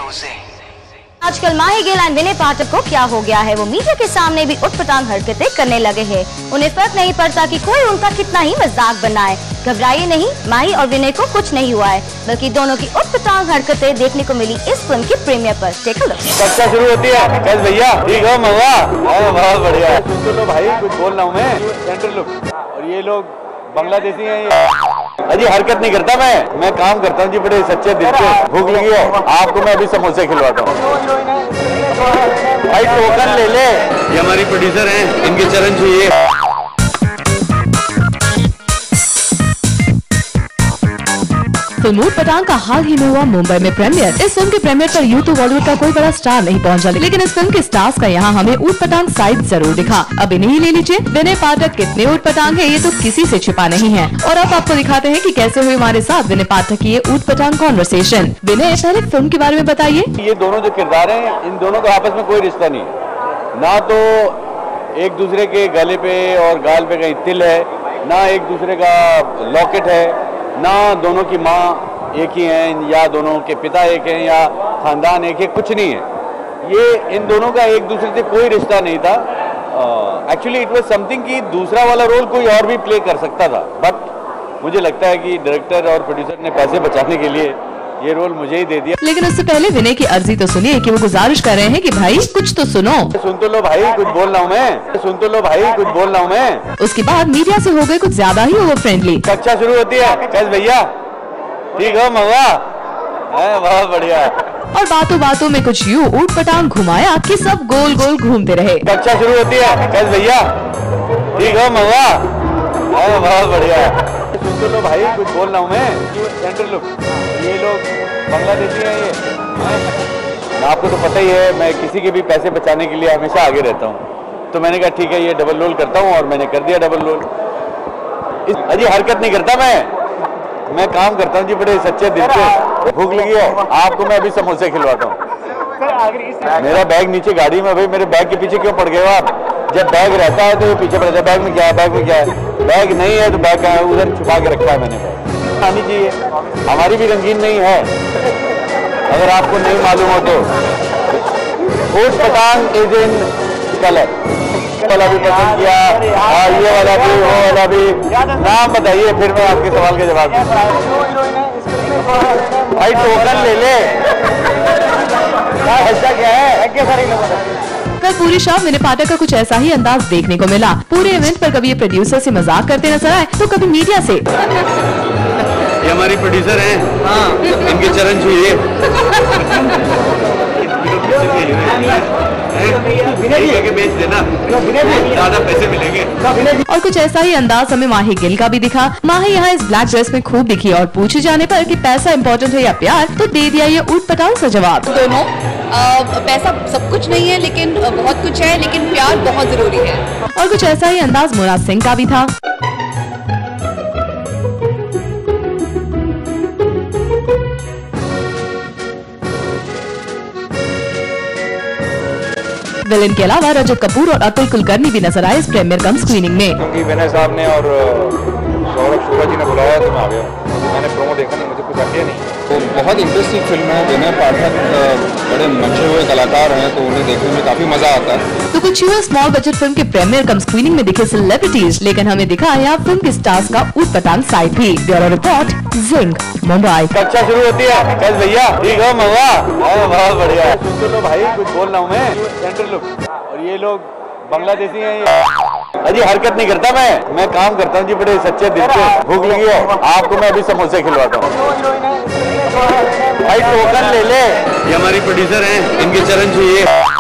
आजकल माही गिल और विनय पाठक को क्या हो गया है, वो मीडिया के सामने भी उठपटांग हरकतें करने लगे हैं। उन्हें फर्क नहीं पड़ता कि कोई उनका कितना ही मजाक बनाए। घबराइए नहीं, माही और विनय को कुछ नहीं हुआ है, बल्कि दोनों की उठपटांग हरकतें देखने को मिली इस फिल्म की प्रीमियर पर। Take a look. कक्षा शुरू होती है। कैसे भैया, ठीक हो? मवा बहुत बढ़िया। सुन तो लो भाई, कुछ बोल रहा हूँ मैं। Centre look. और ये लोग बांग्लादेशी हैं। ये अजी हरकत नहीं करता मैं काम करता हूँ जी, बड़े सच्चे दिल से। भूख लगी है आपको, मैं अभी समोसे खिलवाता हूँ। भाई टोकन ले ले। ये हमारी प्रोड्यूसर हैं, इनके चरण छूइए। फिल्म उठपटांग का हाल ही में हुआ मुंबई में प्रीमियर। इस फिल्म के प्रीमियर पर यूं तो बॉलीवुड का कोई बड़ा स्टार नहीं पहुंचा, लेकिन इस फिल्म के स्टार्स का यहाँ हमें उठपटांग साइड जरूर दिखा। अब इन्हें ही ले लीजिए। विनय पाठक कितने उठपटांग है, ये तो किसी से छिपा नहीं है। और अब आपको दिखाते हैं कि कैसे हुई हमारे साथ विनय पाठक की ये उठपटांग कॉन्वर्सेशन। विनय, पहले फिल्म के बारे में बताइए। ये दोनों जो किरदार हैं, इन दोनों का आपस में कोई रिश्ता नहीं, ना तो एक दूसरे के गले पे और गाल पे कहीं तिल है, ना एक दूसरे का लॉकेट है, ना दोनों की माँ एक ही हैं, या दोनों के पिता एक हैं, या खानदान एक है, कुछ नहीं है। ये इन दोनों का एक दूसरे से कोई रिश्ता नहीं था। एक्चुअली इट वाज समथिंग कि दूसरा वाला रोल कोई और भी प्ले कर सकता था, बट मुझे लगता है कि डायरेक्टर और प्रोड्यूसर ने पैसे बचाने के लिए ये रोल मुझे ही दे दिया। लेकिन उससे पहले विनय की अर्जी तो सुनिए कि वो गुजारिश कर रहे हैं कि भाई कुछ तो सुनो। सुन तो लो भाई, कुछ बोल रहा हूँ मैं। सुन तो लो भाई, कुछ बोल रहा हूँ मैं। उसके बाद मीडिया से हो गए कुछ ज्यादा ही ओवर फ्रेंडली। कक्षा शुरू होती है। कैसे भैया, ठीक हो? मवा बहुत बढ़िया। और बातों बातों में कुछ यूं उठपटांग घुमाया कि सब गोल गोल घूमते रहे। कक्षा शुरू होती है। कैसे भैया, ठीक हो? मवा बहुत बढ़िया। सुन तो लो भाई, कुछ बोल रहा हूँ मैं। Centre look. ये लोग बांग्लादेशी हैं। ये आपको तो पता ही है, मैं किसी के भी पैसे बचाने के लिए हमेशा आगे रहता हूँ। तो मैंने कहा ठीक है, ये डबल रोल करता हूँ, और मैंने कर दिया डबल रोल। अजी हरकत नहीं करता मैं काम करता हूँ जी, बड़े सच्चे दिल से। भूख लगी है आपको, मैं अभी समोसे खिलवाता हूँ। मेरा बैग नीचे गाड़ी में। भाई मेरे बैग के पीछे क्यों पड़ गए हो आप? जब बैग रहता है तो ये पीछे पड़ता है। बैग में क्या है, बैग में क्या है? बैग नहीं है तो बैग का उधर छुपा के रखा है मैंने। बैग आनी चाहिए, हमारी भी रंगीन नहीं है, अगर आपको नहीं मालूम हो तो। उठपटांग इज इन कलर। वाला भी पसंद किया, और ये वाला भी, वो वाला भी। नाम बताइए, फिर मैं आपके सवाल के जवाब दूँ। भाई टोकन ले ले। ऐसा क्या है? कल पूरी शाम विनय पाठक का कुछ ऐसा ही अंदाज देखने को मिला। पूरे इवेंट पर कभी ये प्रोड्यूसर से मजाक करते नजर आए, तो कभी मीडिया से। ये हमारी प्रोड्यूसर हैं, इनके चरण छूइए। बेच देना, ज्यादा पैसे मिलेंगे। और कुछ ऐसा ही अंदाज हमें माही गिल का भी दिखा। माही यहाँ इस ब्लैक ड्रेस में खूब दिखी, और पूछे जाने पर कि पैसा इम्पोर्टेंट है या प्यार, तो दे दिया ये उठपटांग सा जवाब। दोनों पैसा सब कुछ नहीं है, लेकिन बहुत कुछ है, लेकिन प्यार बहुत जरूरी है। और कुछ ऐसा ही अंदाज मुराद सिंह का भी था। विलेन के अलावा रजत कपूर और अतुल कुलकर्णी भी नजर आए इस प्रीमियर कम स्क्रीनिंग में। क्योंकि विनय साहब ने और सौरभ शुक्ला जी ने बुलाया तो मैं आ गया। मैंने प्रोमो देखा नहीं, मुझे कुछ आइडिया नहीं। तो बहुत इंटरेस्टिंग फिल्म है। विनय पाठक बड़े मंचे हुए कलाकार हैं, तो उन्हें देखने में काफी मजा आता है। तो कुछ हुआ स्मॉल बजट फिल्म के प्रीमियर कम स्क्रीनिंग में दिखे सेलिब्रिटीज, लेकिन हमें दिखा यहाँ फिल्म के स्टार्स का उठपटांग साइड भी। ब्यूरो रिपोर्ट, जिंक, मुंबई। कक्षा शुरू होती है। कैसे भैया, ठीक हो? मवा बहुत बढ़िया। सुन तो लो भाई, कुछ बोल रहा हूँ मैं। Centre look. और ये लोग बांग्लादेशी हैं। ये अजी हरकत नहीं करता मैं काम करता हूँ जी, बड़े सच्चे दिल से। भूख लगी है आपको, मैं अभी समोसे खिलवाता हूँ। भाई टोकन ले ले। ये हमारी प्रोड्यूसर हैं, इनके चरण छूइए।